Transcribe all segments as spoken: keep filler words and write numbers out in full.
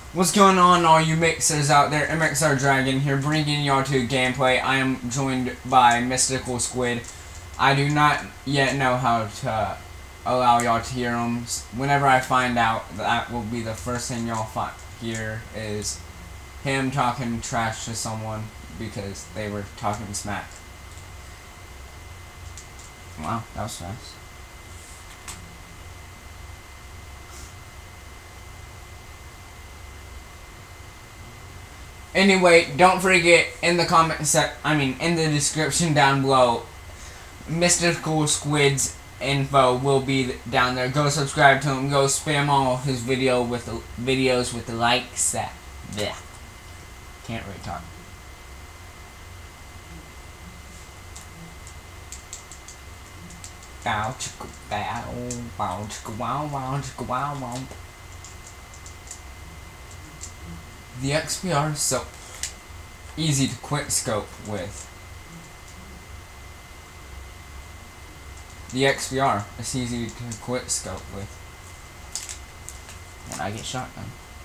What's going on, all you mixers out there? M X R Dragon here, bringing y'all to gameplay. I am joined by Mystical Squid. I do not yet know how to allow y'all to hear them. Whenever I find out, that will be the first thing y'all hear is him talking trash to someone because they were talking smack. Wow, that was fast. Anyway, don't forget in the comment sec I mean in the description down below, Mystical Squid's info will be down there. Go subscribe to him. Go spam all his video with the videos with the likes. That yeah, can't really talk. Bow chicka bow, bow chicka wow, wow chicka wow wow. The X P R is so easy to quick scope with. The X P R is easy to quick scope with. And I get shotgun.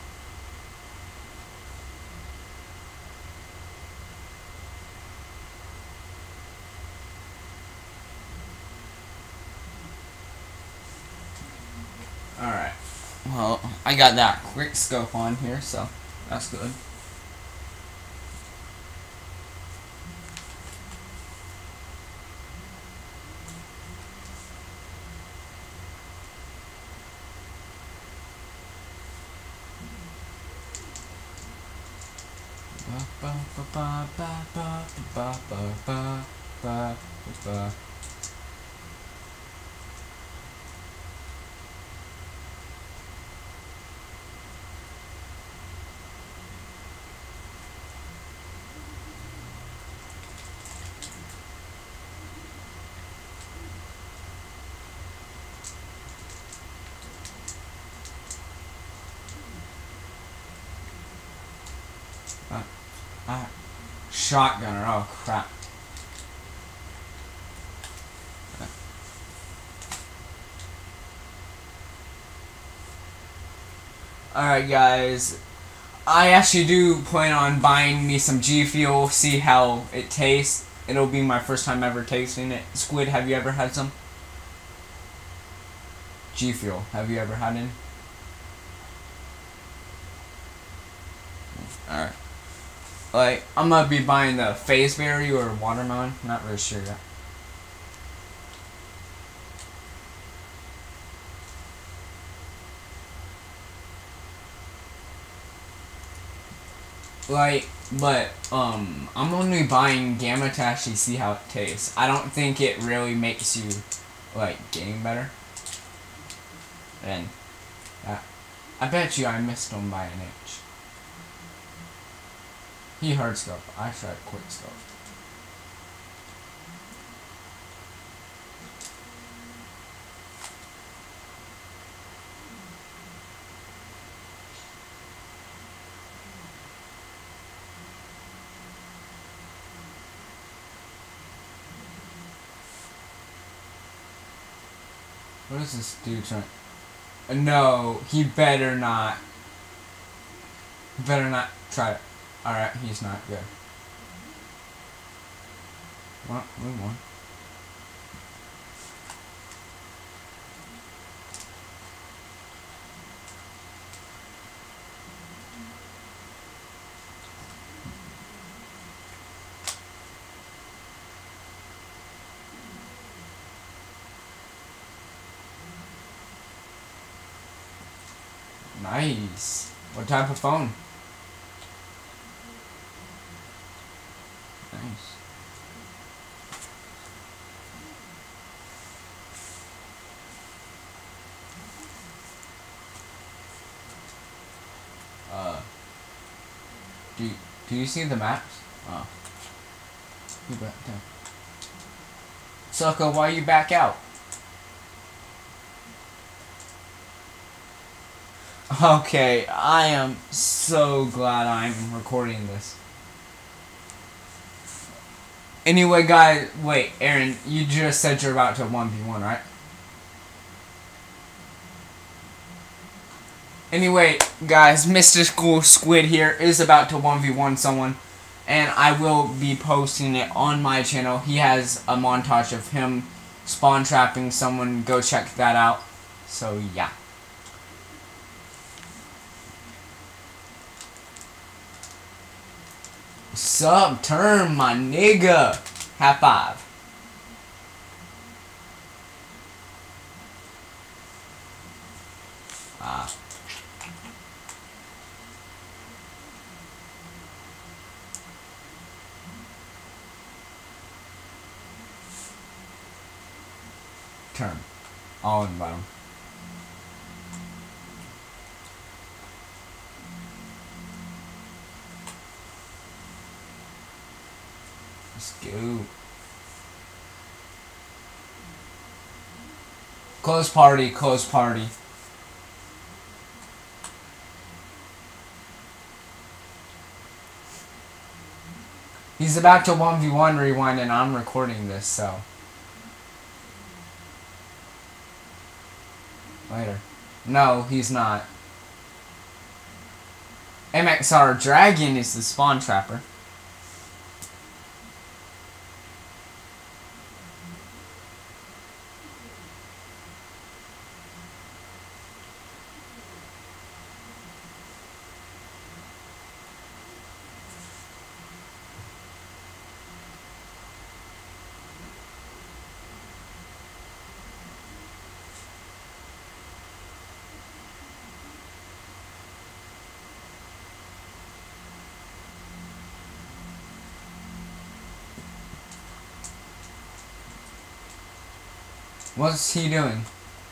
Alright. Well, I got that quick scope on here, so that's good. Ba ba ba ba ba ba ba ba ba ba. Uh, uh, shotgunner, oh crap. Alright guys, I actually do plan on buying me some G Fuel, see how it tastes. It'll be my first time ever tasting it. Squid, have you ever had some? G Fuel, have you ever had any? Alright. Like, I'm gonna be buying the Fazeberry or watermelon. Not really sure yet. Like, but, um, I'm only buying Gamma to actually see how it tastes. I don't think it really makes you, like, game better. And, uh, I bet you I missed him by an inch. He hard scope. I tried quick scope. What is this dude trying? Uh, no, he better not. He better not try it. Alright, he's not good. Well, move on. Nice. What type of phone? Nice. Uh. Do do you see the maps? Oh. You back down. Sucker, why you back out? Okay, I am so glad I'm recording this. Anyway, guys, wait, Aaron, you just said you're about to one v one, right? Anyway, guys, Mystical Squid here is about to one v one someone, and I will be posting it on my channel. He has a montage of him spawn trapping someone. Go check that out. So, yeah. Sub turn, my nigga. High five. Ah. Turn. All in the bottom. Let's go. Close party, close party. He's about to one v one rewind and I'm recording this, so. Later. No, he's not. M X R Dragon is the spawn trapper. What's he doing?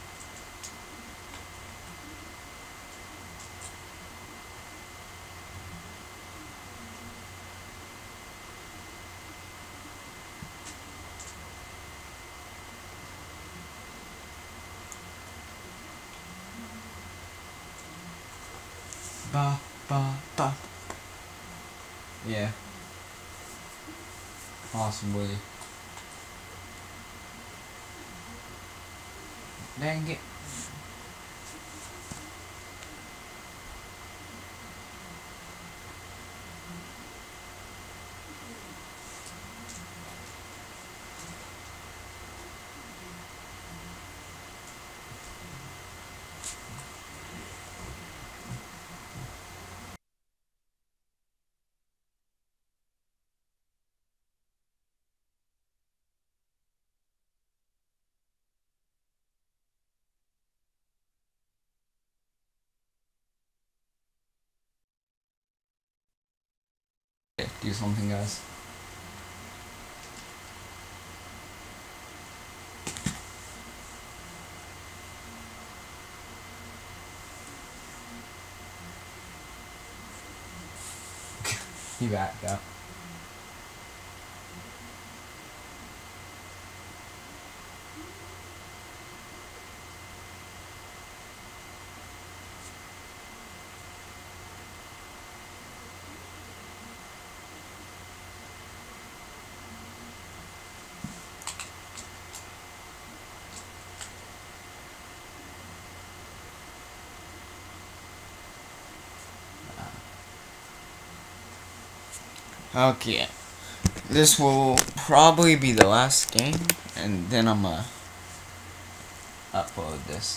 Ba ba ba. Yeah. Possibly. Dang it. Do something, guys. He backed out. Okay, this will probably be the last game, and then I'm gonna upload this.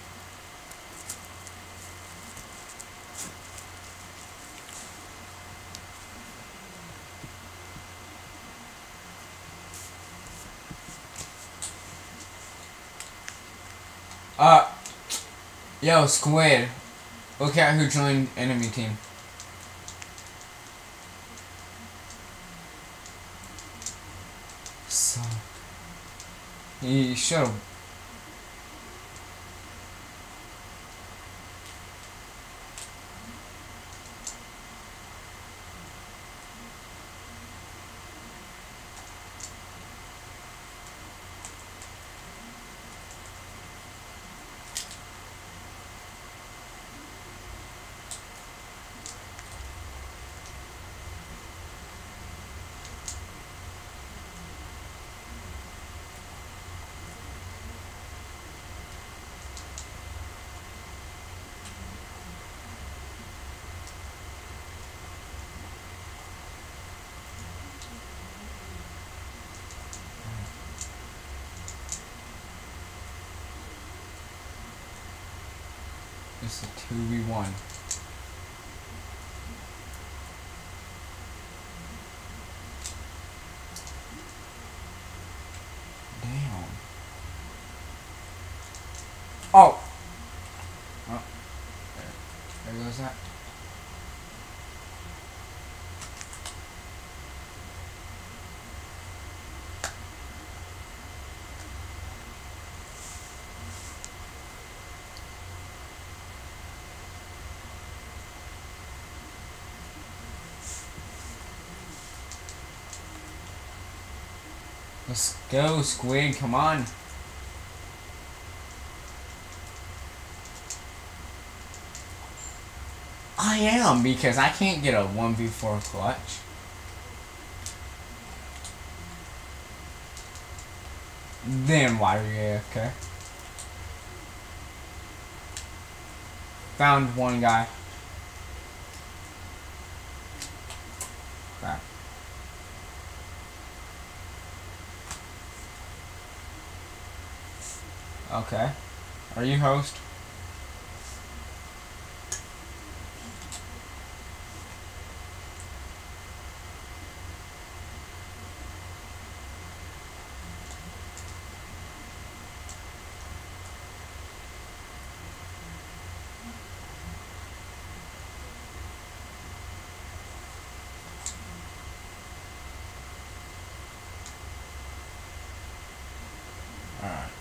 Uh, yo, Squid, look at who joined enemy team. So, he should have. just a two v one. Damn. Oh! Oh. There, there goes that. Let's go, Squid, come on. I am, because I can't get a one v four clutch. Then why are you A F K? Found one guy. Crap. Okay. Are you host? Alright.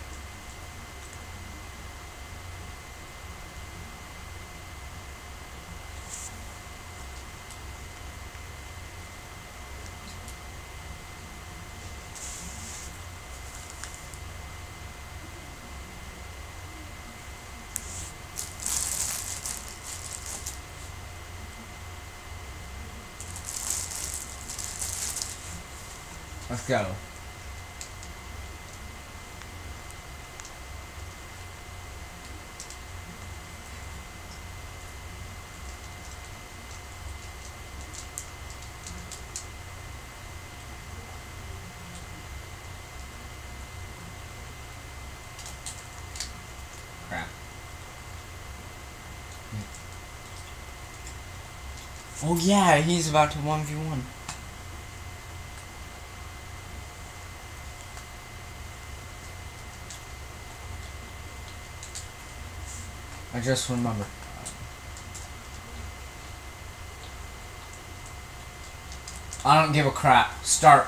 Let's go. Crap. Oh yeah, he's about to one v one. I just remembered. I don't give a crap. Start.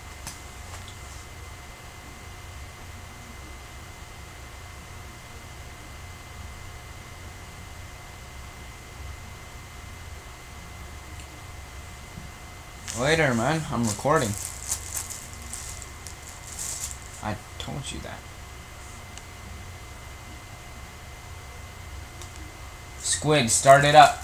Later, man. I'm recording. I told you that. Squid, start it up.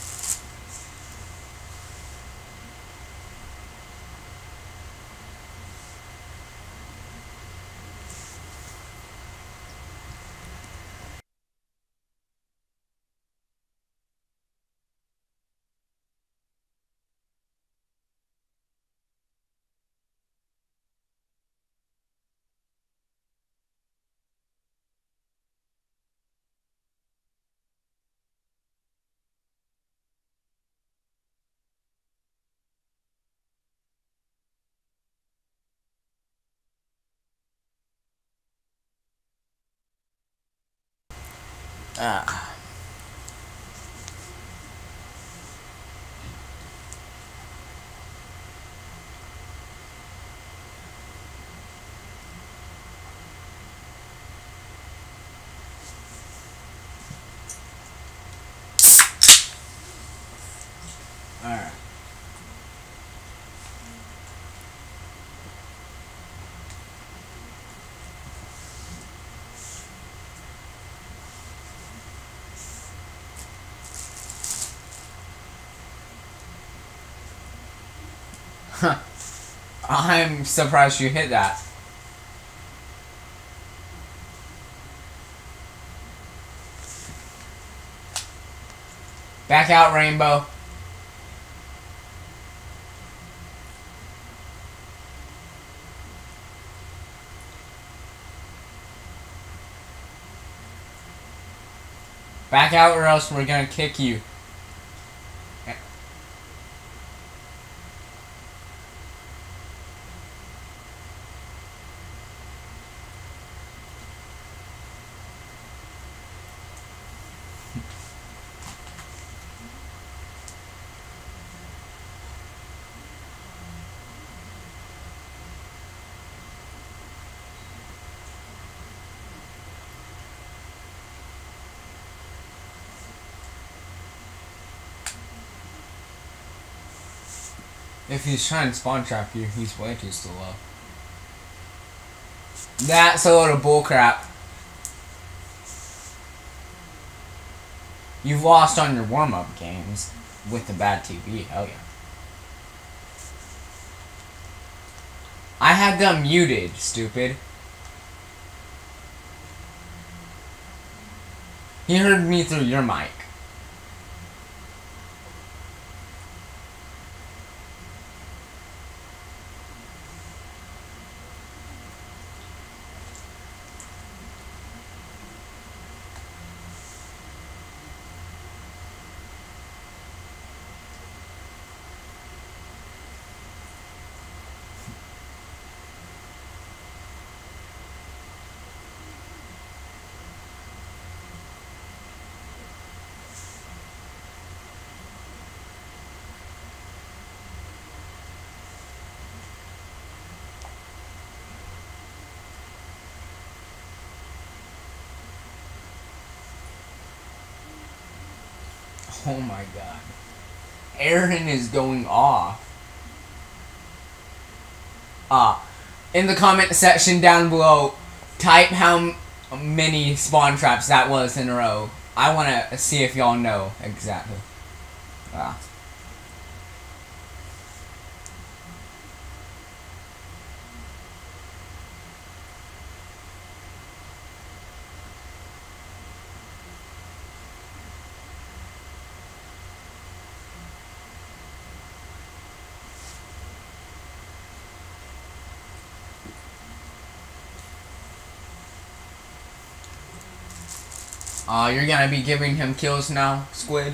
Ah. Alright. Huh. I'm surprised you hit that. Back out, Rainbow. Back out or else we're gonna kick you. If he's trying to spawn trap you, he's way too slow. That's a load of bullcrap. You've lost on your warm-up games with the bad T V, hell yeah. I had them muted, stupid. He heard me through your mic. Oh my god. Aaron is going off. Uh, in the comment section down below, type how many spawn traps that was in a row. I want to see if y'all know exactly. Ah. Uh, you're gonna be giving him kills now, Squid?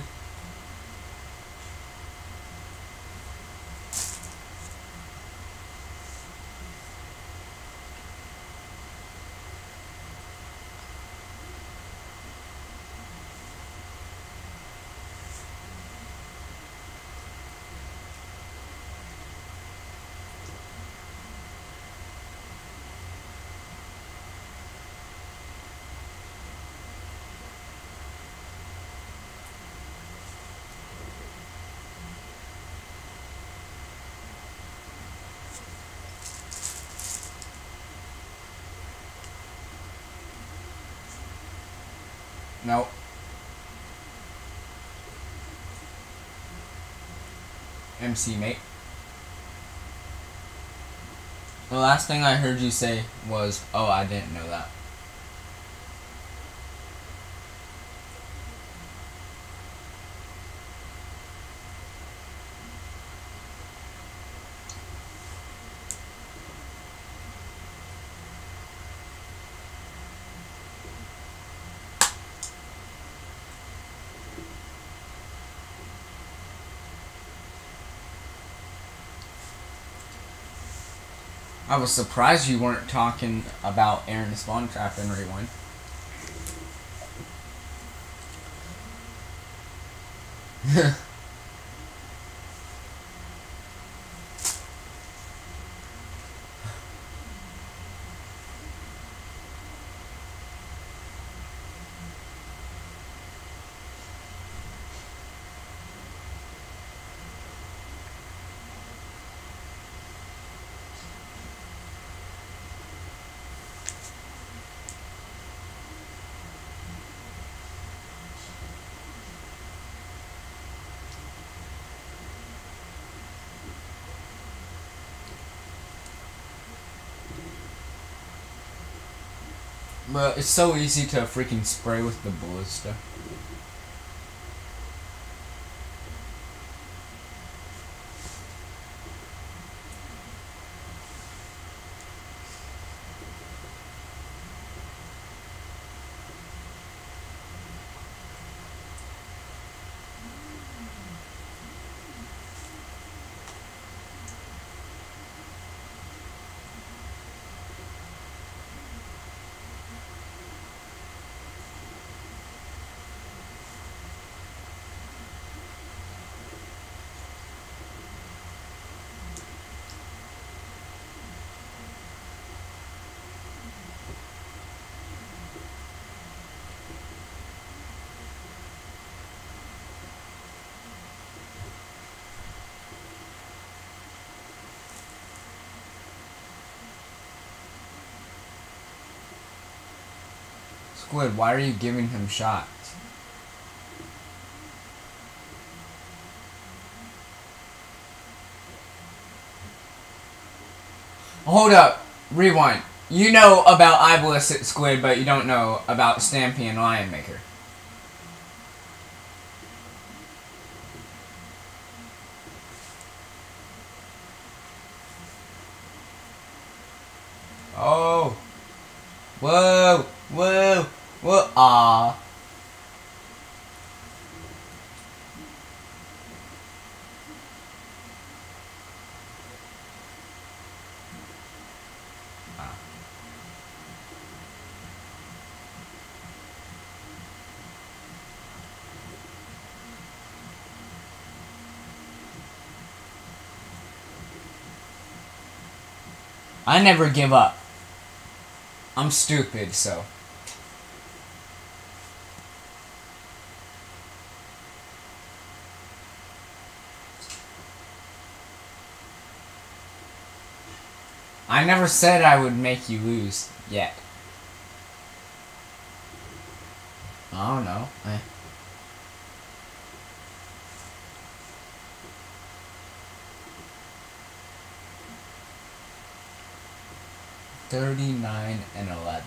Nope. M C, mate. The last thing I heard you say was, oh, I didn't know that. I was surprised you weren't talking about Aaron spawn trap and rewind. But it's so easy to freaking spray with the ballista. Squid, why are you giving him shots? Hold up. Rewind. You know about Eyeballistic Squid, but you don't know about Stampy and Lion Maker. Oh. Whoa. Whoa. Whoa. Ah. I never give up. I'm stupid, so. I never said I would make you lose yet. I don't know. Eh. Thirty-nine and eleven.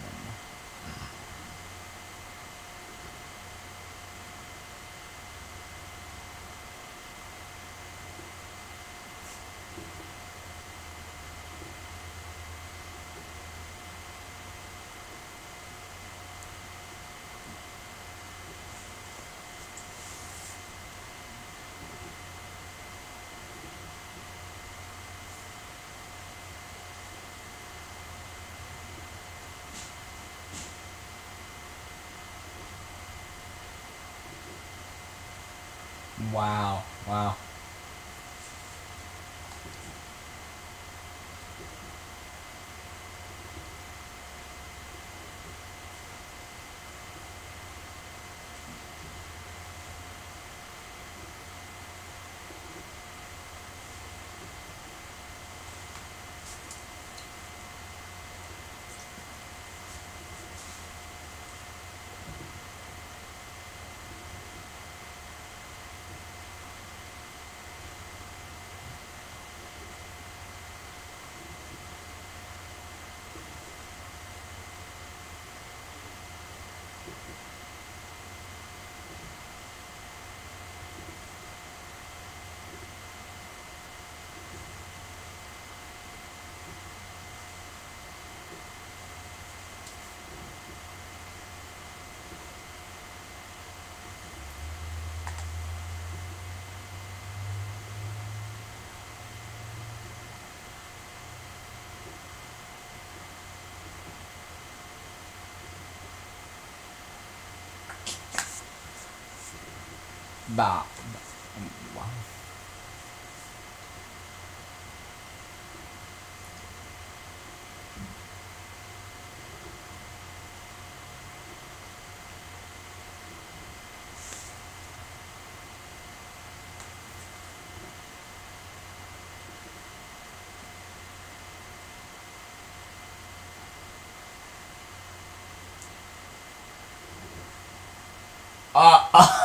Wow, wow. Bah. Wow. Uh, uh.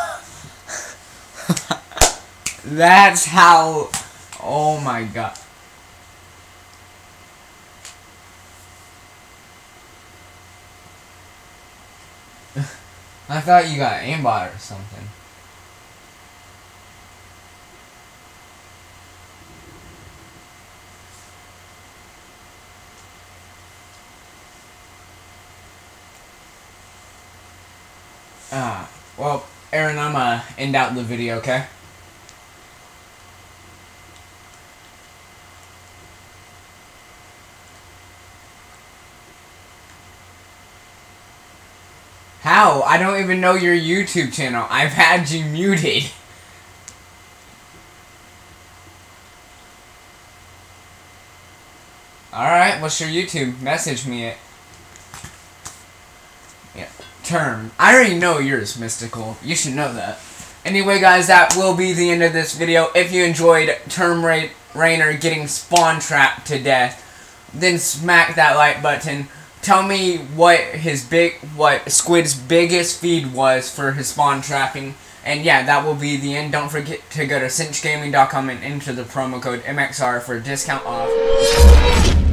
That's how. Oh my god. I thought you got aimbot or something. Ah, well, Aaron, I'm gonna end out the video, okay? How? I don't even know your YouTube channel. I've had you muted. Alright, what's your YouTube? Message me it. Yeah. Term. I already know yours, Mystical. You should know that. Anyway, guys, that will be the end of this video. If you enjoyed Term Ra Rainer getting spawn trapped to death, then smack that like button. tell me what his big, what Squid's biggest feed was for his spawn trapping. And yeah, that will be the end. Don't forget to go to cinch gaming dot com and enter the promo code M X R for a discount off.